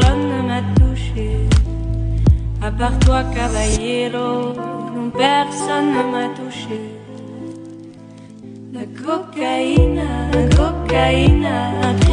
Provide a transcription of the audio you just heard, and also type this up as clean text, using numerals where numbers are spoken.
personne ne m'a touché. À part toi, caballero, non, personne ne m'a touché. La cocaïna,